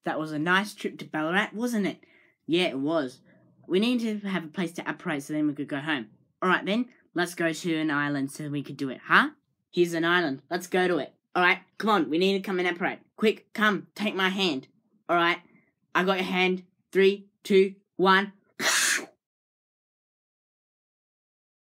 That was a nice trip to Ballarat, wasn't it? Yeah, it was. We needed to have a place to apparate so then we could go home. Alright then, let's go to an island so we could do it, huh? Here's an island. Let's go to it. Alright, come on, we need to come and apparate. Quick, come, take my hand. Alright, I got your hand. 3, 2, 1.